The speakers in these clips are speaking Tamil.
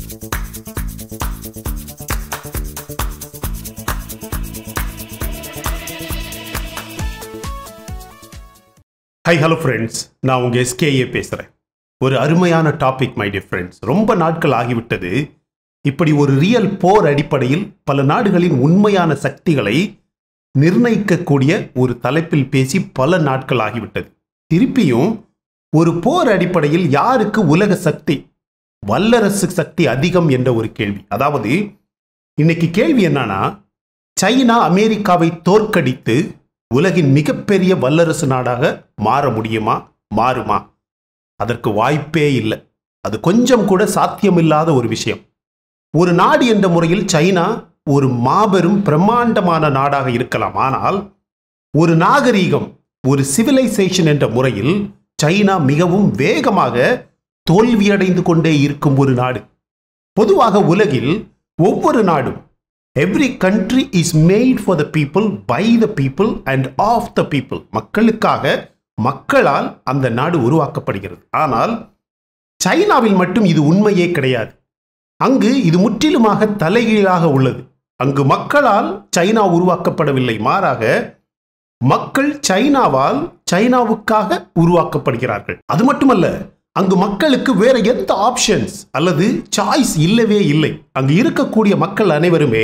Hi, hello friends. நான் உங்க SKA பேசுறேன். ஒரு அருமையான டாபிக் my dear friends. ரொம்ப நாட்கள் ஆகிவிட்டது. இப்படி ஒரு ரியல் போர் அடிப்படையில் பல நாடுகளின் உண்மையான சக்திகளை நிர்ணயிக்கக்கூடிய ஒரு தலைப்பில் பேசி பல நாட்கள் ஆகிவிட்டது. திருப்பியும் ஒரு போர் அடிப்படையில் யாருக்கு உலக சக்தி, வல்லரசு சக்தி அதிகம் என்ற ஒரு கேள்வி. அதாவது இன்னைக்கு கேள்வி என்னன்னா, சைனா அமெரிக்காவை தோற்கடித்து உலகின் மிகப்பெரிய வல்லரசு நாடாக மாற முடியுமா, மாறுமா? அதற்கு வாய்ப்பே இல்லை. அது கொஞ்சம் கூட சாத்தியமில்லாத ஒரு விஷயம். ஒரு நாடு என்ற முறையில் சைனா ஒரு மாபெரும் பிரம்மாண்டமான நாடாக இருக்கலாம். ஆனால் ஒரு நாகரீகம், ஒரு சிவிலைசேஷன் என்ற முறையில் சைனா மிகவும் வேகமாக தோல்வியடைந்து கொண்டே இருக்கும் ஒரு நாடு. பொதுவாக உலகில் ஒவ்வொரு நாடும், every country is made for the people, by the people and of the people. மக்களுக்காக, மக்களால் அந்த நாடு உருவாக்கப்படுகிறது. ஆனால் சைனாவில் மட்டும் இது உண்மையே கிடையாது. அங்கு இது முற்றிலுமாக தலைகீழாக உள்ளது. அங்கு மக்களால் சைனா உருவாக்கப்படவில்லை, மாறாக மக்கள் சைனாவால் சைனாவுக்காக உருவாக்கப்படுகிறார்கள். அது மட்டுமல்ல, அங்கு மக்களுக்கு வேற எந்த ஆப்ஷன்ஸ் அல்லது சாய்ஸ் இல்லவே இல்லை. அங்கு இருக்கக்கூடிய மக்கள் அனைவருமே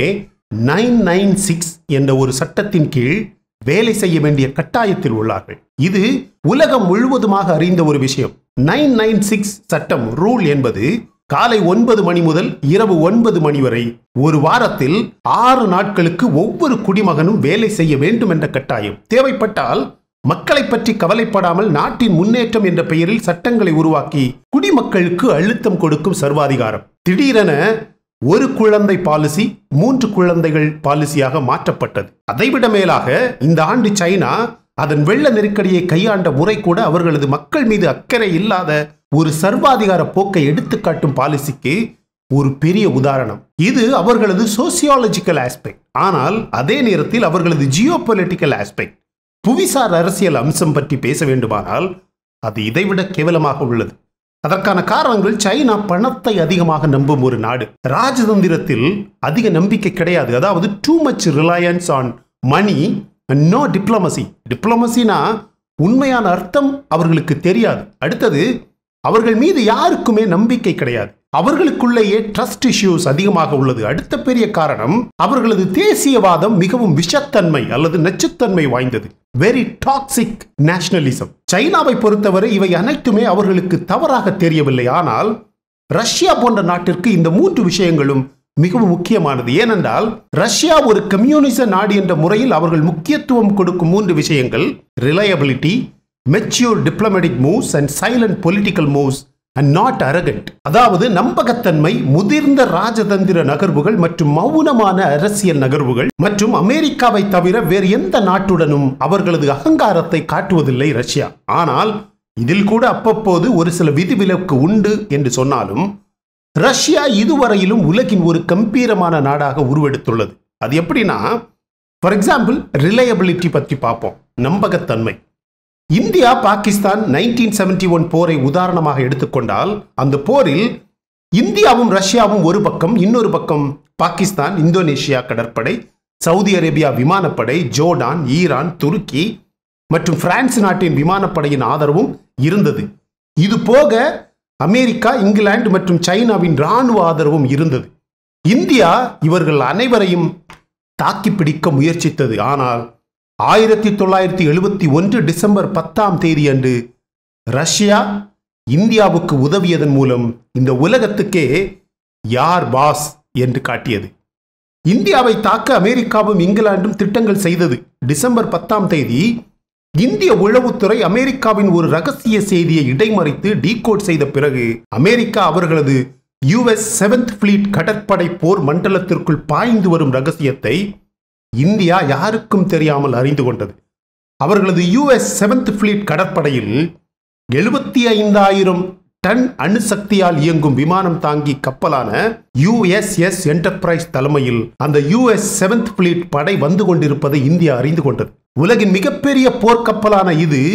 996 என்ற ஒரு சட்டத்தின் கீழ் வேலை செய்ய வேண்டிய கட்டாயத்தில் உள்ளார்கள். இது உலகம் முழுவதுமாக அறிந்த ஒரு விஷயம். 996 சட்டம், ரூல் என்பது காலை 9 மணி முதல் இரவு 9 மணி வரை ஒரு வாரத்தில் 6 நாட்களுக்கு ஒவ்வொரு குடிமகனும் வேலை செய்ய வேண்டும் என்ற கட்டாயம். தேவைப்பட்டால் மக்களை பற்றி கவலைப்படாமல் நாட்டின் முன்னேற்றம் என்ற பெயரில் சட்டங்களை உருவாக்கி குடிமக்களுக்கு அழுத்தம் கொடுக்கும் சர்வாதிகாரம். திடீரென ஒரு குழந்தை பாலிசி 3 குழந்தைகள் பாலிசியாக மாற்றப்பட்டது. அதைவிட மேலாக இந்த ஆண்டு சைனா அதன் வெள்ள நெருக்கடியை கையாண்ட முறை கூட அவர்களது மக்கள் மீது அக்கறை இல்லாத ஒரு சர்வாதிகார போக்கை எடுத்துக்காட்டும் பாலிசிக்கு ஒரு பெரிய உதாரணம். இது அவர்களது சோசியாலஜிக்கல் ஆஸ்பெக்ட். ஆனால் அதே நேரத்தில் அவர்களது ஜியோபொலிட்டிக்கல் ஆஸ்பெக்ட், புவிசார் அரசியல் அம்சம் பற்றி பேச வேண்டுமானால் அது இதைவிட கேவலமாக உள்ளது. அதற்கான காரணங்கள், சைனா பணத்தை அதிகமாக நம்பும் ஒரு நாடு. ராஜதந்திரத்தில் அதிக நம்பிக்கை கிடையாது. அதாவது too much reliance on money and no diplomacy. டிப்ளமசினா உண்மையான அர்த்தம் அவர்களுக்கு தெரியாது. அடுத்தது, அவர்கள் மீது யாருக்குமே நம்பிக்கை கிடையாது. அவர்களுக்குள்ளேயே ட்ரஸ்ட் இஷ்யூஸ் அதிகமாக உள்ளது. அடுத்த பெரிய காரணம், அவர்களது தேசியவாதம் மிகவும் விஷத்தன்மை அல்லது நச்சுத்தன்மை வாய்ந்தது. Very toxic nationalism. சைனாவை பொறுத்தவரை இவை அனைத்துமே அவர்களுக்கு தவறாக தெரியவில்லை. ஆனால் ரஷ்யா போன்ற நாட்டிற்கு இந்த 3 விஷயங்களும் மிகவும் முக்கியமானது. ஏனென்றால் ரஷ்யா ஒரு கம்யூனிச நாடு என்ற முறையில் அவர்கள் முக்கியத்துவம் கொடுக்கும் 3 விஷயங்கள்: reliability, mature diplomatic moves and silent political moves and not arrogant. அதாவது நம்பகத்தன்மை, முதிர்ந்த ராஜதந்திர நகர்வுகள் மற்றும் மௌனமான அரசியல் நகர்வுகள். மற்றும் அமெரிக்காவை தவிர வேறு எந்த நாட்டுடனும் அவர்களது அகங்காரத்தை காட்டுவதில்லை ரஷ்யா. ஆனால் இதில் கூட அப்பப்போது ஒரு சில விதிவிலக்கு உண்டு என்று சொன்னாலும் ரஷ்யா இதுவரையிலும் உலகின் ஒரு கம்பீரமான நாடாக உருவெடுத்துள்ளது. அது எப்படின்னா, ஃபார் எக்ஸாம்பிள் ரிலையபிலிட்டி பற்றி பார்ப்போம். நம்பகத்தன்மை. இந்தியா பாகிஸ்தான் 1971 போரை உதாரணமாக எடுத்துக்கொண்டால், அந்த போரில் இந்தியாவும் ரஷ்யாவும் ஒரு பக்கம், இன்னொரு பக்கம் பாகிஸ்தான், இந்தோனேஷியா கடற்படை, சவுதி அரேபியா விமானப்படை, ஜோர்டான், ஈரான், துருக்கி மற்றும் பிரான்ஸ் நாட்டின் விமானப்படையின் ஆதரவும் இருந்தது. இது போக அமெரிக்கா, இங்கிலாந்து மற்றும் சைனாவின் இராணுவ ஆதரவும் இருந்தது. இந்தியா இவர்கள் அனைவரையும் தாக்கி பிடிக்க முயற்சித்தது. ஆனால் 1971 டிசம்பர் 10 அன்று ரஷ்யா இந்தியாவுக்கு உதவியதன் மூலம் இந்த உலகத்துக்கே யார் பாஸ் என்று காட்டியது. இந்தியாவை தாக்க அமெரிக்காவும் இங்கிலாந்தும் திட்டங்கள் செய்தது. டிசம்பர் 10 இந்திய உளவுத்துறை அமெரிக்காவின் ஒரு ரகசிய செய்தியை இடைமறித்து டீகோட் செய்த பிறகு அமெரிக்கா அவர்களது US 7th Fleet கடற்படை போர் மண்டலத்திற்குள் பாய்ந்து வரும் ரகசியத்தை இந்தியா யாருக்கும் தெரியாமல் அறிந்து கொண்டது. அவர்களது US 7th Fleet கடற்படையில் 75,000 டன் அணுசக்தியால் இயங்கும் விமானம் தாங்கி கப்பலான USS என்டர்பிரைஸ் தலைமையில் அந்த US 7th Fleet படை வந்து கொண்டிருப்பதை இந்தியா அறிந்து கொண்டது. உலகின் மிகப்பெரிய போர்க்கப்பலான இது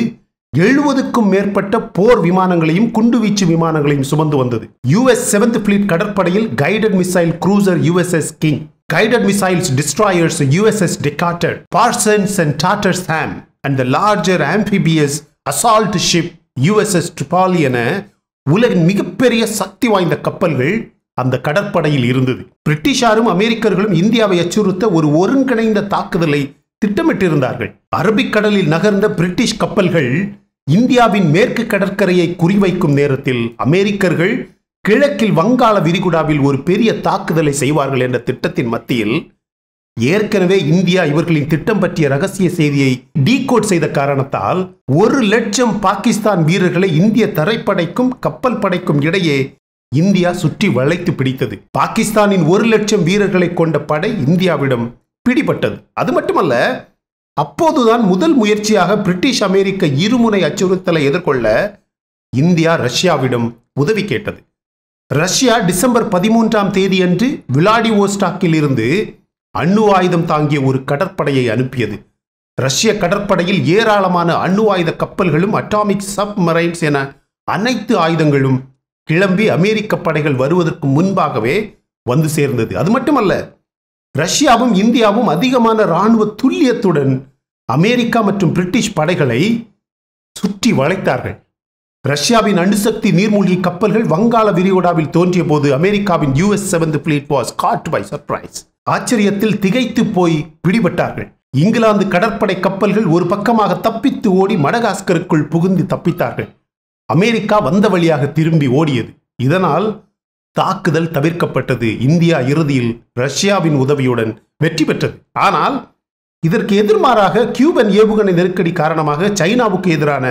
70க்கும் மேற்பட்ட போர் விமானங்களையும் குண்டுவீச்சு விமானங்களையும் சுமந்து வந்தது. US 7th Fleet கடற்படையில் guided missile cruiser USS King, guided missiles destroyers USS Decatur, Parsons and Tattersall and the larger amphibious assault ship USS Tripoli என உலகின் மிகப்பெரிய சக்தி வாய்ந்த கப்பல்கள் அந்த கடற்படையில் இருந்தது. பிரிட்டிஷாரும் அமெரிக்கர்களும் இந்தியாவை அச்சுறுத்த ஒரு ஒருங்கிணைந்த தாக்குதலை திட்டமிட்டிருந்தார்கள். அரபிக்கடலில் நகர்ந்த பிரிட்டிஷ் கப்பல்கள் இந்தியாவின் மேற்கு கடற்கரையை குறிவைக்கும் நேரத்தில் அமெரிக்கர்கள் கிழக்கில் வங்காள விரிகுடாவில் ஒரு பெரிய தாக்குதலை செய்வார்கள் என்ற திட்டத்தின் மத்தியில் ஏற்கனவே இந்தியா இவர்களின் திட்டம் பற்றிய ரகசிய செய்தியை டீகோட் செய்த காரணத்தால் 1,00,000 பாகிஸ்தான் வீரர்களை இந்திய தரைப்படைக்கும் கப்பல் படைக்கும் இடையே இந்தியா சுற்றி வளைத்து பிடித்தது. பாகிஸ்தானின் 1,00,000 வீரர்களை கொண்ட படை இந்தியாவிடம் பிடிபட்டது. அது மட்டுமல்ல, அப்போதுதான் முதல் முயற்சியாக பிரிட்டிஷ் அமெரிக்க இருமுனை அச்சுறுத்தலை எதிர்கொள்ள இந்தியா ரஷ்யாவிடம் உதவி கேட்டது. ரஷ்யா டிசம்பர் 13ஆம் தேதி அன்று விளாடிவோஸ்டாக்கில் இருந்து அணு ஆயுதம் தாங்கிய ஒரு கடற்படையை அனுப்பியது. ரஷ்ய கடற்படையில் ஏராளமான அணு ஆயுத கப்பல்களும் அட்டாமிக் சப்மரைன்ஸ் என அனைத்து ஆயுதங்களும் கிளம்பி அமெரிக்க படைகள் வருவதற்கு முன்பாகவே வந்து சேர்ந்தது. அது மட்டுமல்ல, ரஷ்யாவும் இந்தியாவும் அதிகமான இராணுவ துல்லியத்துடன் அமெரிக்கா மற்றும் பிரிட்டிஷ் படைகளை சுற்றி வளைத்தார்கள். ரஷ்யாவின் அணுசக்தி நீர்மூழ்கி கப்பல்கள் வங்காள விரிகுடாவில் தோன்றிய போது அமெரிக்காவின் US 7th Fleet was caught by surprise. ஆச்சரியத்தில் திகைத்து போய் பிடிபட்டார்கள். இங்கிலாந்து கடற்படை கப்பல்கள் ஒரு பக்கமாக தப்பித்து ஓடி மடகாஸ்கருக்குள் புகுந்து தப்பித்தார்கள். அமெரிக்கா வந்த வழியாக திரும்பி ஓடியது. இதனால் தாக்குதல் தவிர்க்கப்பட்டது. இந்தியா இறுதியில் ரஷ்யாவின் உதவியுடன் வெற்றி பெற்றது. ஆனால் இதற்கு எதிர்மாறாக கியூபன் ஏவுகணை நெருக்கடி காரணமாக சைனாவுக்கு எதிரான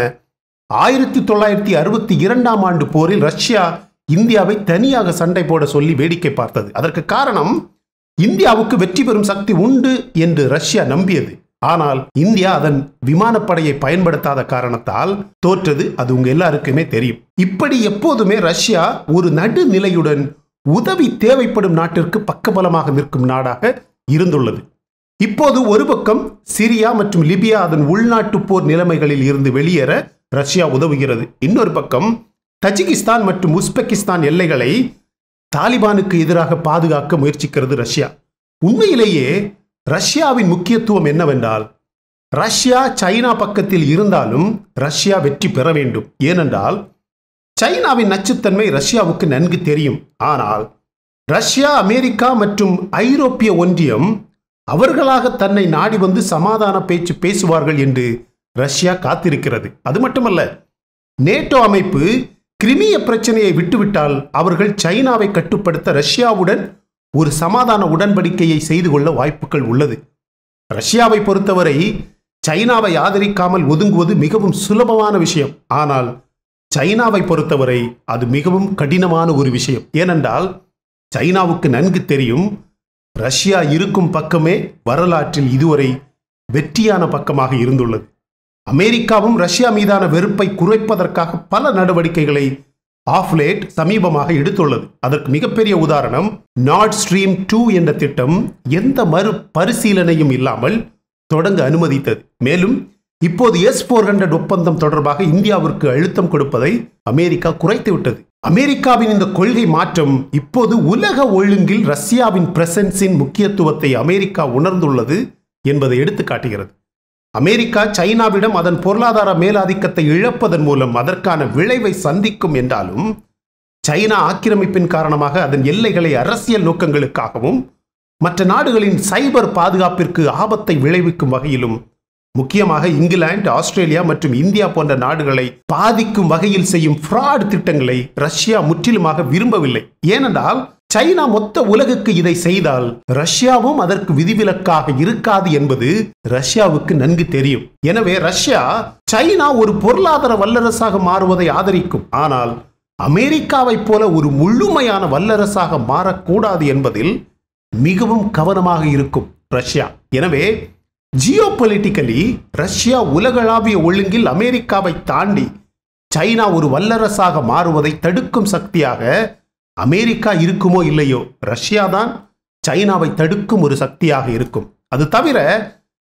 1962ஆம் ஆண்டு போரில் ரஷ்யா இந்தியாவை தனியாக சண்டை போட சொல்லி வேடிக்கை பார்த்தது. அதற்கு காரணம், இந்தியாவுக்கு வெற்றி பெறும் சக்தி உண்டு என்று ரஷ்யா நம்பியது. ஆனால் இந்தியா அதன் விமானப்படையை பயன்படுத்தாத காரணத்தால் தோற்றது. அது உங்க எல்லாருக்குமே தெரியும். இப்படி எப்போதுமே ரஷ்யா ஒரு நடுநிலையுடன் உதவி தேவைப்படும் நாட்டிற்கு பக்கபலமாக நிற்கும் நாடாக இருந்துள்ளது. இப்போது ஒரு பக்கம் சிரியா மற்றும் லிபியா அதன் உள்நாட்டு போர் நிலைமைகளில் இருந்து வெளியேற ரஷ்யா உதவுகிறது. இன்னொரு பக்கம் தஜிகிஸ்தான் மற்றும் உஸ்பெகிஸ்தான் எல்லைகளை தாலிபானுக்கு எதிராக பாதுகாக்க முயற்சிக்கிறது ரஷ்யா. உண்மையிலேயே ரஷ்யாவின் முக்கியத்துவம் என்னவென்றால், ரஷ்யா சைனா பக்கத்தில் இருந்தாலும் ரஷ்யா வெற்றி பெற வேண்டும். ஏனென்றால் சைனாவின் நச்சுத்தன்மை ரஷ்யாவுக்கு நன்கு தெரியும். ஆனால் ரஷ்யா, அமெரிக்கா மற்றும் ஐரோப்பிய ஒன்றியம் அவர்களாக தன்னை நாடி வந்து சமாதான பேச்சு பேசுவார்கள் என்று ரஷ்யா காத்திருக்கிறது. அது மட்டுமல்ல, நேட்டோ அமைப்பு கிரிமிய பிரச்சனையை விட்டுவிட்டால் அவர்கள் சைனாவை கட்டுப்படுத்த ரஷ்யாவுடன் ஒரு சமாதான உடன்படிக்கையை செய்து கொள்ள வாய்ப்புகள் உள்ளது. ரஷ்யாவை பொறுத்தவரை சைனாவை ஆதரிக்காமல் ஒதுங்குவது மிகவும் சுலபமான விஷயம். ஆனால் சைனாவை பொறுத்தவரை அது மிகவும் கடினமான ஒரு விஷயம். ஏனென்றால் சைனாவுக்கு நன்கு தெரியும், ரஷ்யா இருக்கும் பக்கமே வரலாற்றில் இதுவரை வெற்றியான பக்கமாக இருந்துள்ளது. அமெரிக்காவும் ரஷ்யா மீதான வெறுப்பை குறைப்பதற்காக பல நடவடிக்கைகளை ஆஃப்லேட் சமீபமாக எடுத்துள்ளது. அதற்கு மிகப்பெரிய உதாரணம் நார்ட் ஸ்ட்ரீம் 2 என்ற திட்டம் எந்த மறு பரிசீலனையும் இல்லாமல் தொடங்க அனுமதித்தது. மேலும் இப்போது S-400 ஒப்பந்தம் தொடர்பாக இந்தியாவிற்கு அழுத்தம் கொடுப்பதை அமெரிக்கா குறைத்துவிட்டது. அமெரிக்காவின் இந்த கொள்கை மாற்றம் இப்போது உலக ஒழுங்கில் ரஷ்யாவின் பிரசன்ஸின் முக்கியத்துவத்தை அமெரிக்கா உணர்ந்துள்ளது என்பதை எடுத்து காட்டுகிறது. அமெரிக்கா சைனாவிடம் அதன் பொருளாதார மேலாதிக்கத்தை இழப்பதன் மூலம் அதற்கான விளைவை சந்திக்கும் என்றாலும், சைனா ஆக்கிரமிப்பின் காரணமாக அதன் எல்லைகளை அரசியல் நோக்கங்களுக்காகவும் மற்ற நாடுகளின் சைபர் பாதுகாப்பிற்கு ஆபத்தை விளைவிக்கும் வகையிலும், முக்கியமாக இங்கிலாந்து, ஆஸ்திரேலியா மற்றும் இந்தியா போன்ற நாடுகளை பாதிக்கும் வகையில் செய்யும் ஃப்ராட் திட்டங்களை ரஷ்யா முற்றிலுமாக விரும்பவில்லை. ஏனென்றால் சைனா மொத்த உலகுக்கு இதை செய்தால் ரஷ்யாவும் அதற்கு விதிவிலக்காக இருக்காது என்பது ரஷ்யாவுக்கு நன்கு தெரியும். எனவே ரஷ்யா சைனா ஒரு பொருளாதார வல்லரசாக மாறுவதை ஆதரிக்கும். ஆனால் அமெரிக்காவை போல ஒரு முழுமையான வல்லரசாக மாறக்கூடாது என்பதில் மிகவும் கவனமாக இருக்கும் ரஷ்யா. எனவே ஜியோபொலிட்டிக்கலி ரஷ்யா உலகளாவிய ஒழுங்கில் அமெரிக்காவை தாண்டி சைனா ஒரு வல்லரசாக மாறுவதை தடுக்கும் சக்தியாக அமெரிக்கா இருக்குமோ இல்லையோ, ரஷ்யா தான் சைனாவை தடுக்கும் ஒரு சக்தியாக இருக்கும். அது தவிர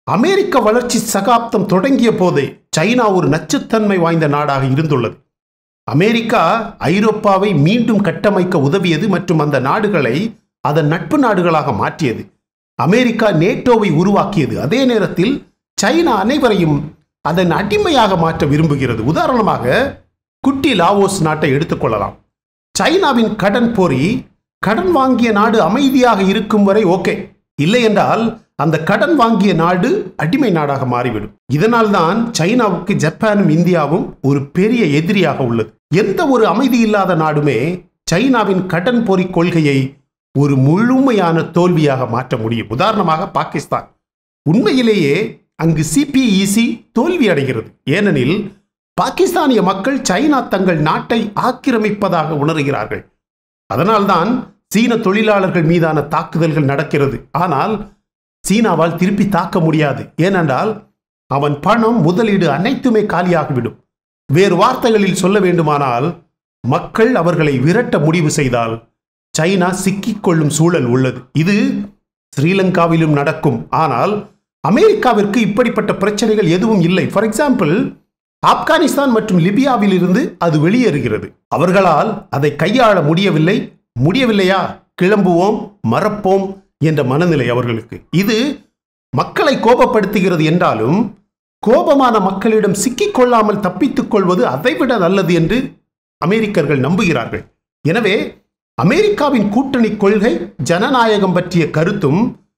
அமெரிக்க வளர்ச்சி சகாப்தம் தொடங்கிய போதே சைனா ஒரு நச்சுத்தன்மை வாய்ந்த நாடாக இருந்துள்ளது. அமெரிக்கா ஐரோப்பாவை மீண்டும் கட்டமைக்க உதவியது மற்றும் அந்த நாடுகளை அதன் நட்பு நாடுகளாக மாற்றியது. அமெரிக்கா நேட்டோவை உருவாக்கியது. அதே நேரத்தில் சைனா அனைவரையும் அதன் அடிமையாக மாற்ற விரும்புகிறது. உதாரணமாக குட்டி லாவோஸ் நாட்டை எடுத்துக்கொள்ளலாம். சைனாவின் கடன் போரி கடன் வாங்கிய நாடு அமைதியாக இருக்கும் வரை ஓகே, இல்லை என்றால் அந்த கடன் வாங்கிய நாடு அடிமை நாடாக மாறிவிடும். இதனால் தான் சைனாவுக்கு ஜப்பானும் இந்தியாவும் ஒரு பெரிய எதிரியாக உள்ளது. எந்த ஒரு அமைதி இல்லாத நாடுமே சைனாவின் கடன் போரி கொள்கையை ஒரு முழுமையான தோல்வியாக மாற்ற முடியும். உதாரணமாக பாகிஸ்தான். உண்மையிலேயே அங்கு சிபிஇசி தோல்வி அடைகிறது. ஏனெனில் பாகிஸ்தானிய மக்கள் சைனா தங்கள் நாட்டை ஆக்கிரமிப்பதாக உணர்கிறார்கள். அதனால்தான் சீன தொழிலாளர்கள் மீதான தாக்குதல்கள் நடக்கிறது. ஆனால் சீனாவால் திருப்பி தாக்க முடியாது. ஏனென்றால் அவன் பணம், முதலீடு அனைத்துமே காலியாகிவிடும். வேறு வார்த்தைகளில் சொல்ல வேண்டுமானால், மக்கள் அவர்களை விரட்ட முடிவு செய்தால் சைனா சிக்கிக்கொள்ளும் சூழல் உள்ளது. இது ஸ்ரீலங்காவிலும் நடக்கும். ஆனால் அமெரிக்காவிற்கு இப்படிப்பட்ட பிரச்சனைகள் எதுவும் இல்லை. ஃபார் எக்ஸாம்பிள், ஆப்கானிஸ்தான் மற்றும் லிபியாவில் இருந்து அது வெளியேறுகிறது. அவர்களால் அதை கையாள முடியவில்லையா, கிளம்புவோம், மறப்போம் என்ற மனநிலை அவர்களுக்கு. இது மக்களை கோபப்படுத்துகிறது என்றாலும், கோபமான மக்களிடம் சிக்கிக்கொள்ளாமல் தப்பித்துக் கொள்வது அதைவிட நல்லது என்று அமெரிக்கர்கள் நம்புகிறார்கள். எனவே அமெரிக்காவின் கூட்டணி கொள்கை, ஜனநாயகம் பற்றிய கருத்தும்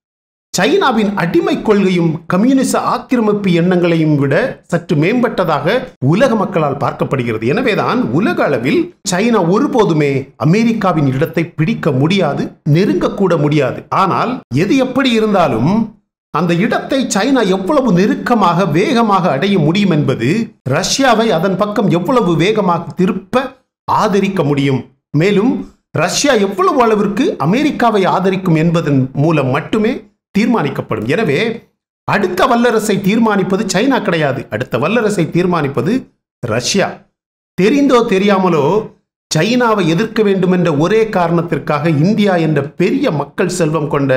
சைனாவின் அடிமை கொள்கையும் கம்யூனிச ஆக்கிரமிப்பு எண்ணங்களையும் விட சற்று மேம்பட்டதாக உலக மக்களால் பார்க்கப்படுகிறது. எனவேதான் உலக அளவில் சைனா ஒருபோதுமே அமெரிக்காவின் இடத்தை பிடிக்க முடியாது, நெருங்கக்கூட முடியாது. ஆனால் எது எப்படி இருந்தாலும் அந்த இடத்தை சைனா எவ்வளவு நெருக்கமாக, வேகமாக அடைய முடியும் என்பது ரஷ்யாவை அதன் பக்கம் எவ்வளவு வேகமாக திருப்ப ஆதரிக்க முடியும். மேலும் ரஷ்யா எவ்வளவு அளவிற்கு அமெரிக்காவை ஆதரிக்கும் என்பதன் மூலம் மட்டுமே தீர்மானிக்கப்படும். எனவே அடுத்த வல்லரசை தீர்மானிப்பது சைனா கிடையாது. அடுத்த வல்லரசை தீர்மானிப்பது ரஷ்யா. தெரிந்தோ தெரியாமலோ சைனாவை எதிர்க்க வேண்டும் என்ற ஒரே காரணத்திற்காக இந்தியா என்ற பெரிய மக்கள் செல்வம் கொண்ட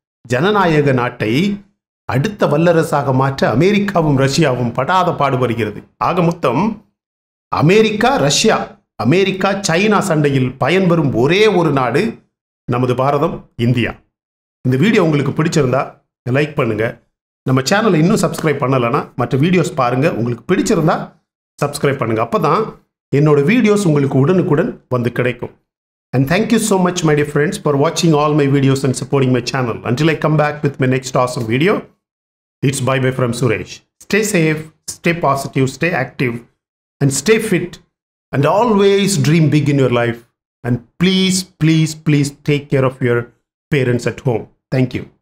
ஜனநாயக நாட்டை அடுத்த வல்லரசாக மாற்ற அமெரிக்காவும் ரஷ்யாவும் படாத பாடுபடுகிறது. ஆக மொத்தம் அமெரிக்கா சைனா சண்டையில் பயன்பெறும் ஒரே ஒரு நாடு நமது பாரதம், இந்தியா. இந்த வீடியோ உங்களுக்கு பிடிச்சிருந்தா லைக் பண்ணுங்க. நம்ம சேனலை இன்னும் சப்ஸ்கிரைப் பண்ணலைன்னா மற்ற வீடியோஸ் பாருங்க. உங்களுக்கு பிடிச்சிருந்தா சப்ஸ்கிரைப் பண்ணுங்க. அப்பதான் என்னோட வீடியோஸ் உங்களுக்கு உடனுக்குடன் வந்து கிடைக்கும். And thank you so much, my dear friends, for watching all my videos and supporting my channel. Until I come back with my next awesome video, it's bye-bye from Suresh. Stay safe, stay positive, stay active, and stay fit, and always dream big in your life. And please, please, please take care of your parents at home. Thank you.